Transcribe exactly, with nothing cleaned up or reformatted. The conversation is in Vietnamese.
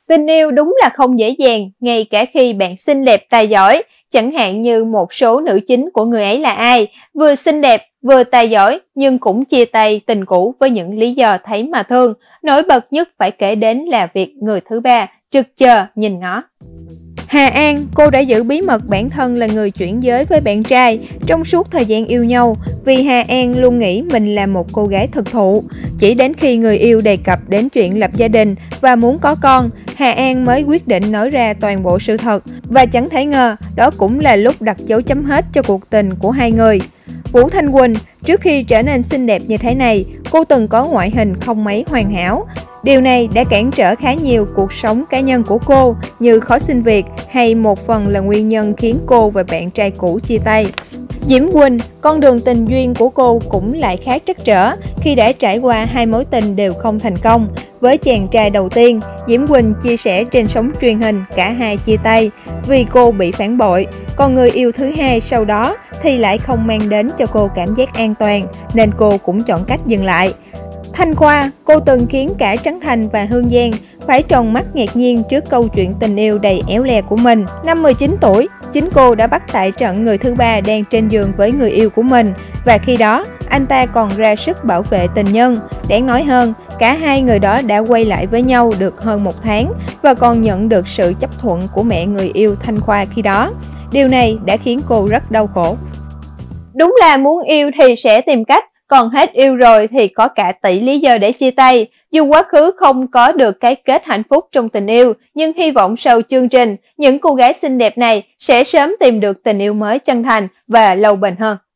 Tình yêu đúng là không dễ dàng, ngay cả khi bạn xinh đẹp tài giỏi, chẳng hạn như một số nữ chính của Người ấy là ai, vừa xinh đẹp, vừa tài giỏi nhưng cũng chia tay tình cũ với những lý do thấy mà thương. Nổi bật nhất phải kể đến là việc người thứ ba trực chờ nhìn ngó. Hà An, cô đã giữ bí mật bản thân là người chuyển giới với bạn trai trong suốt thời gian yêu nhau vì Hà An luôn nghĩ mình là một cô gái thực thụ. Chỉ đến khi người yêu đề cập đến chuyện lập gia đình và muốn có con, Hà An mới quyết định nói ra toàn bộ sự thật và chẳng thể ngờ đó cũng là lúc đặt dấu chấm hết cho cuộc tình của hai người. Vũ Thanh Quỳnh, trước khi trở nên xinh đẹp như thế này, cô từng có ngoại hình không mấy hoàn hảo. Điều này đã cản trở khá nhiều cuộc sống cá nhân của cô như khó xin việc hay một phần là nguyên nhân khiến cô và bạn trai cũ chia tay. Diễm Quỳnh, con đường tình duyên của cô cũng lại khá trắc trở khi đã trải qua hai mối tình đều không thành công. Với chàng trai đầu tiên, Diễm Quỳnh chia sẻ trên sóng truyền hình cả hai chia tay vì cô bị phản bội. Còn người yêu thứ hai sau đó thì lại không mang đến cho cô cảm giác an toàn nên cô cũng chọn cách dừng lại. Thanh Khoa, cô từng khiến cả Trấn Thành và Hương Giang phải tròn mắt ngạc nhiên trước câu chuyện tình yêu đầy éo le của mình. Năm mười chín tuổi, chính cô đã bắt tại trận người thứ ba đang trên giường với người yêu của mình và khi đó anh ta còn ra sức bảo vệ tình nhân. Đáng nói hơn, cả hai người đó đã quay lại với nhau được hơn một tháng và còn nhận được sự chấp thuận của mẹ người yêu Thanh Khoa khi đó. Điều này đã khiến cô rất đau khổ. Đúng là muốn yêu thì sẽ tìm cách, còn hết yêu rồi thì có cả tỷ lý do để chia tay. Dù quá khứ không có được cái kết hạnh phúc trong tình yêu, nhưng hy vọng sau chương trình, những cô gái xinh đẹp này sẽ sớm tìm được tình yêu mới chân thành và lâu bền hơn.